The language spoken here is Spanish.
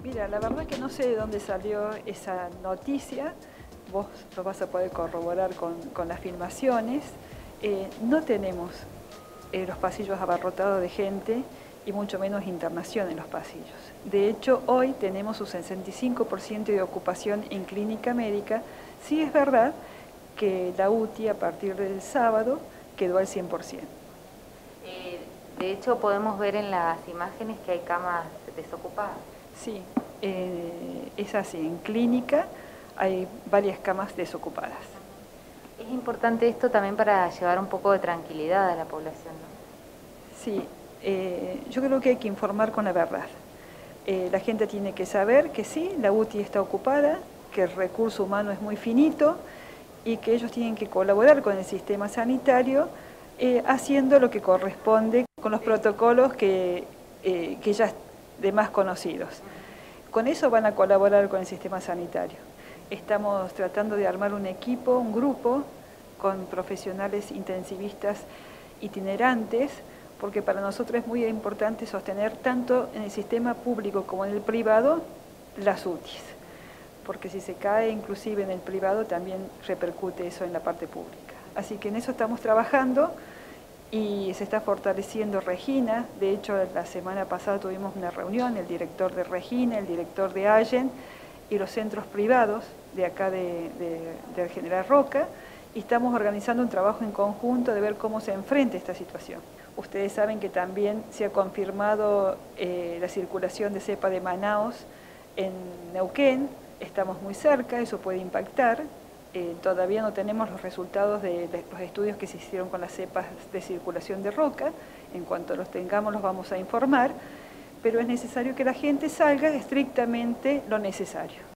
Mira, la verdad que no sé de dónde salió esa noticia, vos lo vas a poder corroborar con las filmaciones. No tenemos los pasillos abarrotados de gente y mucho menos internación en los pasillos. De hecho, hoy tenemos un 65% de ocupación en clínica médica. Sí es verdad que la UTI a partir del sábado quedó al 100%. De hecho, podemos ver en las imágenes que hay camas desocupadas. Sí, es así. En clínica hay varias camas desocupadas. Es importante esto también para llevar un poco de tranquilidad a la población, ¿no? Sí, yo creo que hay que informar con la verdad. La gente tiene que saber que sí, la UTI está ocupada, que el recurso humano es muy finito y que ellos tienen que colaborar con el sistema sanitario haciendo lo que corresponde con los protocolos que ya de más conocidos. Con eso van a colaborar con el sistema sanitario. Estamos tratando de armar un equipo, un grupo, con profesionales intensivistas itinerantes, porque para nosotros es muy importante sostener tanto en el sistema público como en el privado las UTIs, porque si se cae inclusive en el privado también repercute eso en la parte pública. Así que en eso estamos trabajando y se está fortaleciendo Regina. De hecho, la semana pasada tuvimos una reunión, el director de Regina, el director de Allen y los centros privados de acá del General Roca, y estamos organizando un trabajo en conjunto de ver cómo se enfrenta esta situación. Ustedes saben que también se ha confirmado la circulación de cepa de Manaos en Neuquén, estamos muy cerca, eso puede impactar. Todavía no tenemos los resultados de los estudios que se hicieron con las cepas de circulación de Roca. En cuanto los tengamos los vamos a informar, pero es necesario que la gente salga estrictamente lo necesario.